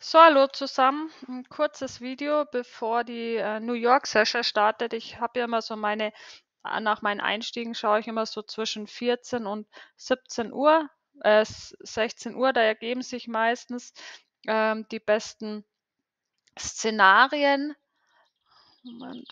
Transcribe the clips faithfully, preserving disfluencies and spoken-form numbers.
So, hallo zusammen. Ein kurzes Video, bevor die äh, New York Session startet. Ich habe ja immer so meine, äh, nach meinen Einstiegen schaue ich immer so zwischen vierzehn und siebzehn Uhr, äh, s- sechzehn Uhr, da ergeben sich meistens ähm, die besten Szenarien. Moment,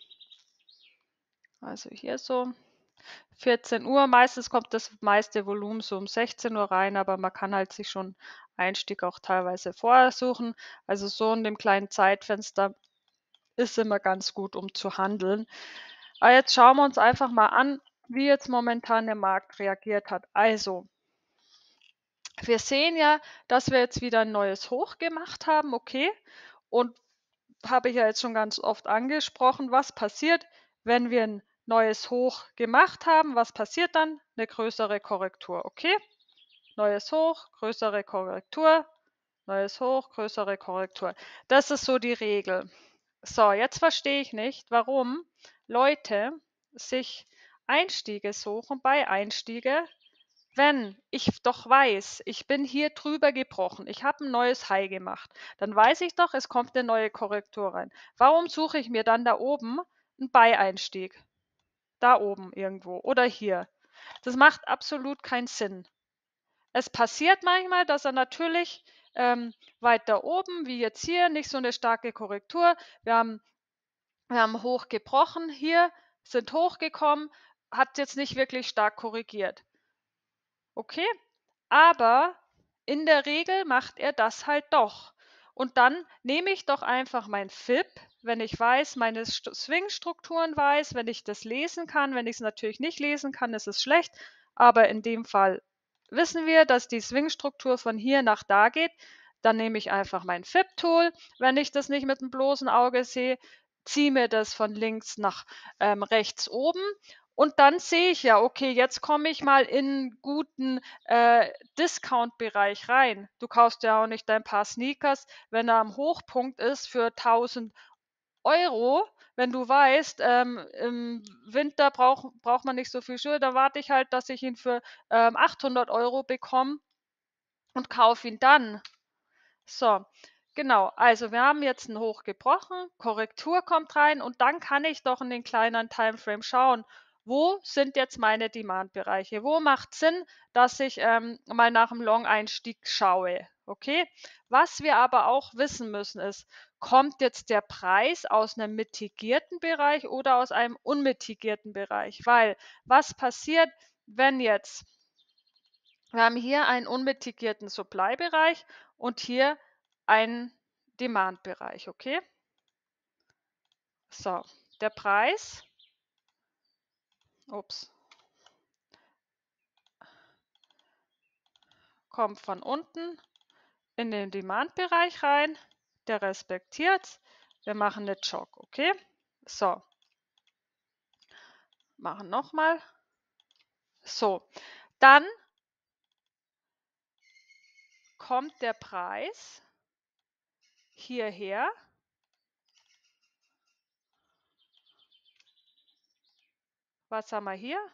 also hier so vierzehn Uhr. Meistens kommt das meiste Volumen so um sechzehn Uhr rein, aber man kann halt sich schon Einstieg auch teilweise vorher suchen. Also so in dem kleinen Zeitfenster ist immer ganz gut, um zu handeln. Aber jetzt schauen wir uns einfach mal an, wie jetzt momentan der Markt reagiert hat. Also, wir sehen ja, dass wir jetzt wieder ein neues Hoch gemacht haben, okay? Und habe ich ja jetzt schon ganz oft angesprochen, was passiert, wenn wir ein neues Hoch gemacht haben? Was passiert dann? Eine größere Korrektur, okay? Neues Hoch, größere Korrektur, neues Hoch, größere Korrektur. Das ist so die Regel. So, jetzt verstehe ich nicht, warum Leute sich Einstiege suchen bei Einstiege, wenn ich doch weiß, ich bin hier drüber gebrochen, ich habe ein neues High gemacht, dann weiß ich doch, es kommt eine neue Korrektur rein. Warum suche ich mir dann da oben einen Buy-Einstieg? Da oben irgendwo oder hier. Das macht absolut keinen Sinn. Es passiert manchmal, dass er natürlich ähm, weiter oben, wie jetzt hier, nicht so eine starke Korrektur. Wir haben wir haben hoch gebrochen hier, sind hochgekommen, hat jetzt nicht wirklich stark korrigiert. Okay, aber in der Regel macht er das halt doch. Und dann nehme ich doch einfach mein F I B, wenn ich weiß, meine Swing-Strukturen weiß, wenn ich das lesen kann. Wenn ich es natürlich nicht lesen kann, ist es schlecht. Aber in dem Fall wissen wir, dass die Swing-Struktur von hier nach da geht. Dann nehme ich einfach mein F I B-Tool. Wenn ich das nicht mit dem bloßen Auge sehe, ziehe mir das von links nach ähm, rechts oben. Und dann sehe ich ja, okay, jetzt komme ich mal in 'n guten äh, Discount-Bereich rein. Du kaufst ja auch nicht dein Paar Sneakers, wenn er am Hochpunkt ist für tausend Euro. Wenn du weißt, ähm, im Winter brauch braucht man nicht so viel Schuhe, dann warte ich halt, dass ich ihn für ähm, achthundert Euro bekomme und kaufe ihn dann. So, genau. Also wir haben jetzt ein Hoch gebrochen, Korrektur kommt rein und dann kann ich doch in den kleineren Timeframe schauen, wo sind jetzt meine Demand-Bereiche? Wo macht Sinn, dass ich ähm, mal nach dem Long-Einstieg schaue? Okay. Was wir aber auch wissen müssen ist, kommt jetzt der Preis aus einem mitigierten Bereich oder aus einem unmitigierten Bereich? Weil was passiert, wenn jetzt wir haben hier einen unmitigierten Supply-Bereich und hier einen Demand-Bereich, okay? So, der Preis, ups, kommt von unten in den Demand-Bereich rein, der respektiert. Wir machen eine Jog, okay? So, machen nochmal. So, dann kommt der Preis hierher. Was haben wir hier?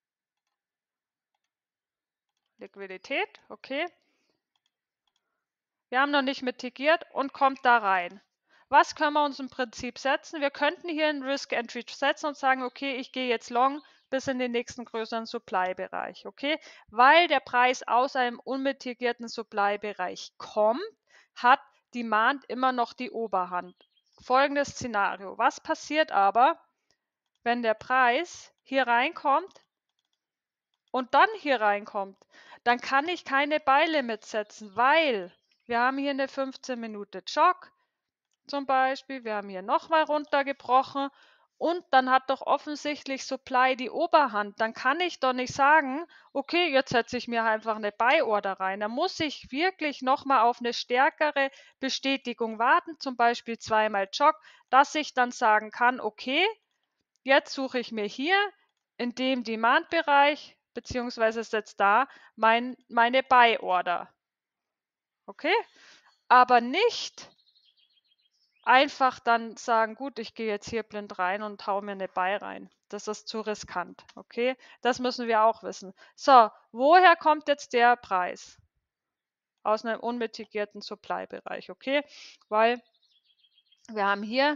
Liquidität, okay. Wir haben noch nicht mitigiert und kommt da rein. Was können wir uns im Prinzip setzen? Wir könnten hier einen Risk Entry setzen und sagen, okay, ich gehe jetzt long bis in den nächsten größeren Supply-Bereich, okay? Weil der Preis aus einem unmitigierten Supply-Bereich kommt, hat Demand immer noch die Oberhand. Folgendes Szenario. Was passiert aber, wenn der Preis hier reinkommt und dann hier reinkommt? Dann kann ich keine Buy-Limit setzen, weil wir haben hier eine fünfzehn Minute Jog zum Beispiel. Wir haben hier nochmal runtergebrochen und dann hat doch offensichtlich Supply die Oberhand. Dann kann ich doch nicht sagen, okay, jetzt setze ich mir einfach eine Buy-Order rein. Da muss ich wirklich nochmal auf eine stärkere Bestätigung warten, zum Beispiel zweimal Jog, dass ich dann sagen kann, okay, jetzt suche ich mir hier in dem Demand-Bereich beziehungsweise setze da mein, meine Buy-Order. Okay? Aber nicht einfach dann sagen, gut, ich gehe jetzt hier blind rein und hau mir eine Buy rein. Das ist zu riskant, okay? Das müssen wir auch wissen. So, woher kommt jetzt der Preis? aus einem unmitigierten Supply-Bereich, okay? Weil wir haben hier,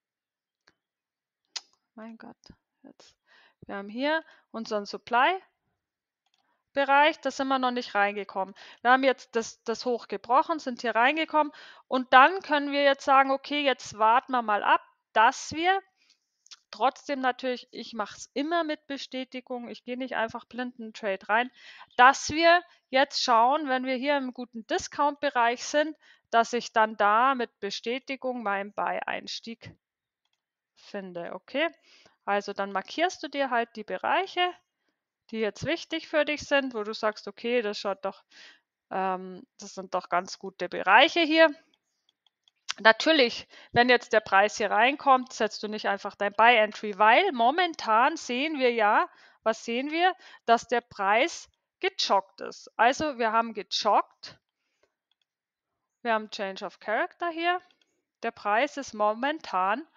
mein Gott, jetzt, wir haben hier unseren Supply-Bereich, da sind wir noch nicht reingekommen. Wir haben jetzt das, das hoch gebrochen, sind hier reingekommen und dann können wir jetzt sagen, okay, jetzt warten wir mal ab, dass wir trotzdem natürlich, ich mache es immer mit Bestätigung, ich gehe nicht einfach blind in den Trade rein, dass wir jetzt schauen, wenn wir hier im guten Discount-Bereich sind, dass ich dann da mit Bestätigung meinen Buy-Einstieg finde, okay? Also dann markierst du dir halt die Bereiche, die jetzt wichtig für dich sind, wo du sagst, okay, das schaut doch, ähm, das sind doch ganz gute Bereiche hier. Natürlich, wenn jetzt der Preis hier reinkommt, setzt du nicht einfach dein Buy Entry, weil momentan sehen wir ja, was sehen wir? Dass der Preis gejoggt ist. Also wir haben gejoggt, wir haben Change of Character hier. Der Preis ist momentan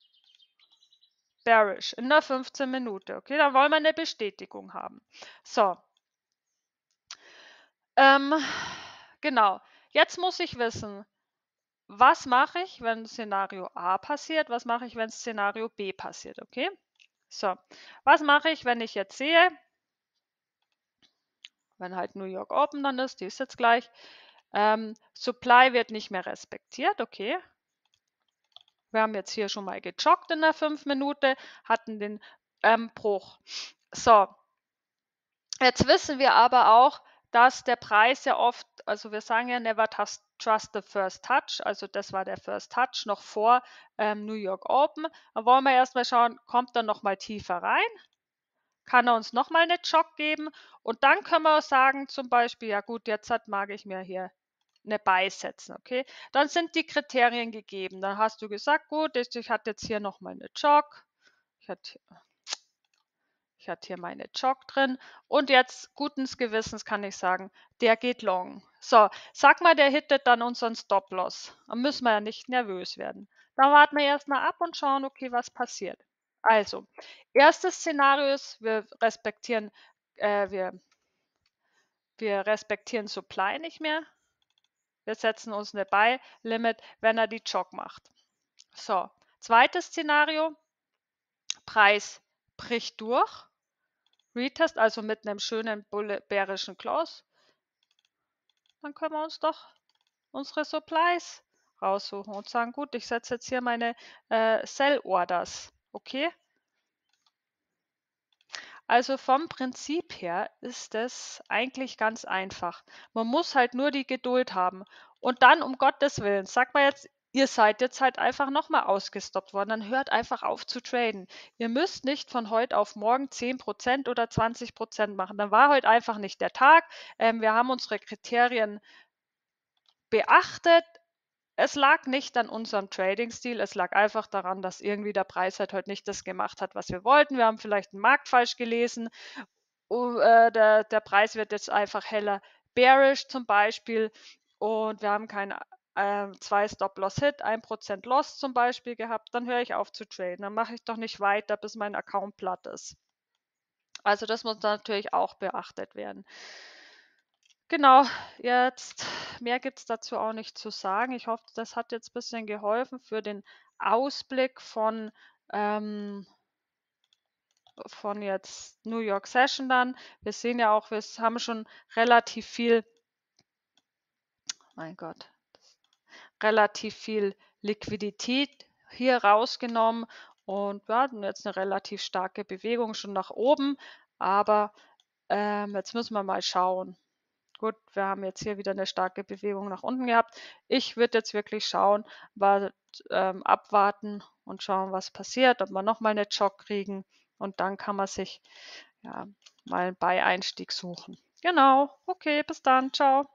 bearish in der fünfzehn Minute. Okay, dann wollen wir eine Bestätigung haben. So, ähm, genau. Jetzt muss ich wissen, was mache ich, wenn Szenario A passiert? Was mache ich, wenn Szenario B passiert? Okay? So, was mache ich, wenn ich jetzt sehe, wenn halt New York Open dann ist, die ist jetzt gleich, ähm, Supply wird nicht mehr respektiert, okay? Wir haben jetzt hier schon mal gejoggt in der fünf Minute, hatten den ähm, Bruch. So, jetzt wissen wir aber auch, dass der Preis ja oft, also wir sagen ja never trust the first touch, also das war der First Touch noch vor ähm, New York Open. Da wollen wir erstmal schauen, kommt er nochmal tiefer rein? Kann er uns nochmal eine Jog geben? Und dann können wir sagen, zum Beispiel, ja gut, jetzt hat, mag ich mir hier eine Buy setzen, okay? Dann sind die Kriterien gegeben. Dann hast du gesagt, gut, ich, ich hatte jetzt hier nochmal eine Jog. Ich hatte, ich hatte hier meine Jog drin. Und jetzt guten Gewissens kann ich sagen, der geht long. So, sag mal, der hittet dann unseren Stop-Loss. Dann müssen wir ja nicht nervös werden. Dann warten wir erstmal ab und schauen, okay, was passiert. Also, erstes Szenario ist, wir respektieren, äh, wir, wir respektieren Supply nicht mehr. Wir setzen uns eine Buy-Limit, wenn er die Jog macht. So, zweites Szenario, Preis bricht durch. Retest, also mit einem schönen bärischen Close. Dann können wir uns doch unsere Supplies raussuchen und sagen, gut, ich setze jetzt hier meine äh, Sell-Orders. Okay? Also vom Prinzip her ist es eigentlich ganz einfach. Man muss halt nur die Geduld haben. Und dann, um Gottes Willen, sagt man jetzt, ihr seid jetzt halt einfach nochmal ausgestoppt worden, dann hört einfach auf zu traden. Ihr müsst nicht von heute auf morgen zehn Prozent oder zwanzig Prozent machen. Dann war heute einfach nicht der Tag. Ähm, wir haben unsere Kriterien beachtet. Es lag nicht an unserem Trading-Stil, es lag einfach daran, dass irgendwie der Preis halt heute nicht das gemacht hat, was wir wollten. Wir haben vielleicht einen Markt falsch gelesen. Oh, äh, der, der Preis wird jetzt einfach heller bearish zum Beispiel und wir haben keine äh, zwei Stop-Loss-Hit, ein Prozent Loss zum Beispiel gehabt, dann höre ich auf zu traden. Dann mache ich doch nicht weiter, bis mein Account platt ist. Also das muss natürlich auch beachtet werden. Genau, jetzt mehr gibt es dazu auch nicht zu sagen. Ich hoffe, das hat jetzt ein bisschen geholfen für den Ausblick von, ähm, von jetzt New York Session dann. Wir sehen ja auch, wir haben schon relativ viel, mein Gott, relativ viel Liquidität hier rausgenommen und wir hatten jetzt eine relativ starke Bewegung schon nach oben, aber ähm, jetzt müssen wir mal schauen. Gut, wir haben jetzt hier wieder eine starke Bewegung nach unten gehabt. Ich würde jetzt wirklich schauen, mal, ähm, abwarten und schauen, was passiert, ob wir nochmal eine Jog kriegen und dann kann man sich ja, mal einen Buy-Einstieg suchen. Genau, okay, bis dann, ciao.